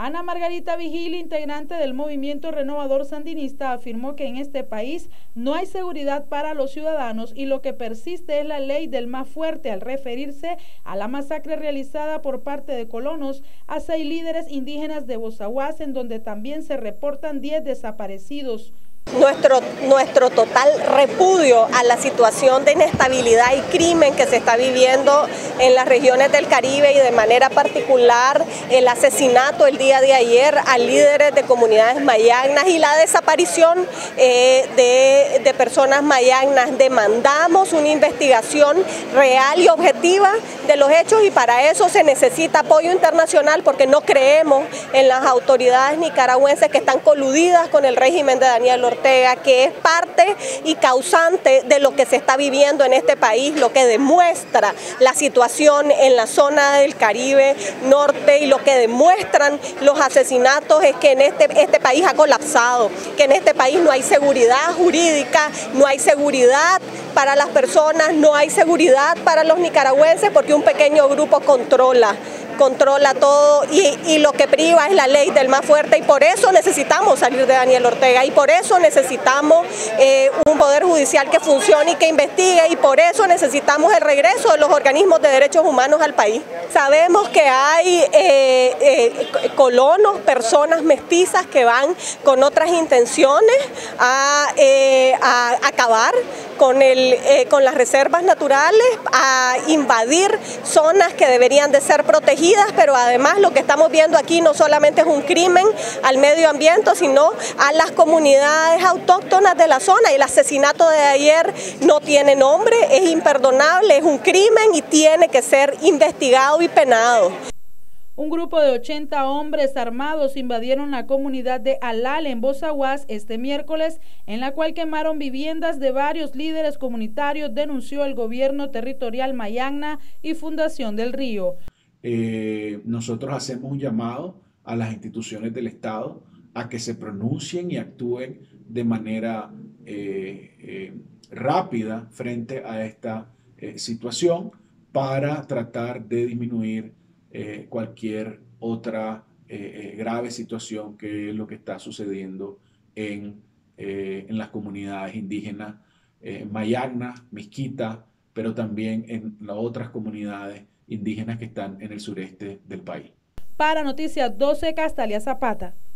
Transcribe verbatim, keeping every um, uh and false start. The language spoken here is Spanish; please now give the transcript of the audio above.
Ana Margarita Vigil, integrante del Movimiento Renovador Sandinista, afirmó que en este país no hay seguridad para los ciudadanos y lo que persiste es la ley del más fuerte, al referirse a la masacre realizada por parte de colonos a seis líderes indígenas de Bozaguas, en donde también se reportan diez desaparecidos. Nuestro, nuestro total repudio a la situación de inestabilidad y crimen que se está viviendo en las regiones del Caribe y de manera particular el asesinato el día de ayer a líderes de comunidades mayagnas y la desaparición eh, de, de personas mayagnas. Demandamos una investigación real y objetiva de los hechos y para eso se necesita apoyo internacional porque no creemos en las autoridades nicaragüenses que están coludidas con el régimen de Daniel Ortega, que es parte y causante de lo que se está viviendo en este país, lo que demuestra la situación en la zona del Caribe Norte y lo que demuestran los asesinatos es que en este, este país ha colapsado, que en este país no hay seguridad jurídica, no hay seguridad para las personas, no hay seguridad para los nicaragüenses porque un pequeño grupo controla. controla todo y, y lo que priva es la ley del más fuerte y por eso necesitamos salir de Daniel Ortega y por eso necesitamos eh, un poder judicial que funcione y que investigue y por eso necesitamos el regreso de los organismos de derechos humanos al país. Sabemos que hay eh, eh, colonos, personas mestizas que van con otras intenciones a, eh, a acabar con, el, eh, con las reservas naturales, a invadir zonas que deberían de ser protegidas, pero además lo que estamos viendo aquí no solamente es un crimen al medio ambiente, sino a las comunidades autóctonas de la zona. El asesinato de ayer no tiene nombre, es imperdonable, es un crimen y tiene que ser investigado y penado. Un grupo de ochenta hombres armados invadieron la comunidad de Alal en Bozaguas este miércoles, en la cual quemaron viviendas de varios líderes comunitarios, denunció el gobierno territorial Mayagna y Fundación del Río. Eh, nosotros hacemos un llamado a las instituciones del Estado a que se pronuncien y actúen de manera eh, eh, rápida frente a esta eh, situación para tratar de disminuir eh, cualquier otra eh, grave situación que es lo que está sucediendo en, eh, en las comunidades indígenas eh, Mayagna, Mezquita, pero también en las otras comunidades indígenas que están en el sureste del país. Para Noticias doce, Castalia Zapata.